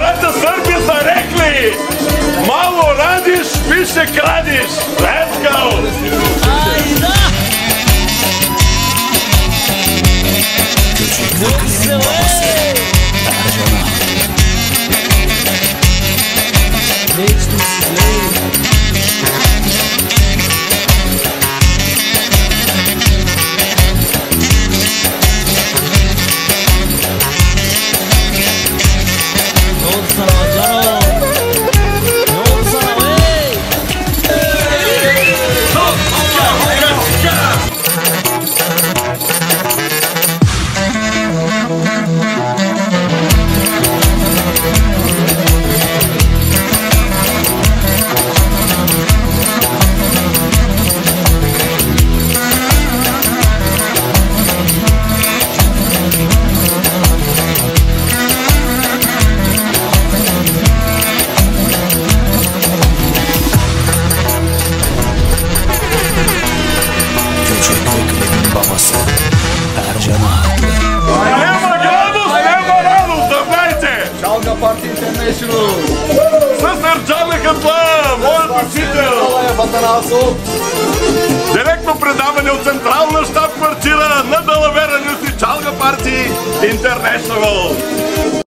Старата сърби са рекли: мало радиш, više крадиш. Let's go! Çalga Party International! Съсърчаваме хътла, моят учител! Директно предаване от Централна щаб-квартира на далаверането си Чалга Парти Интернешнъл!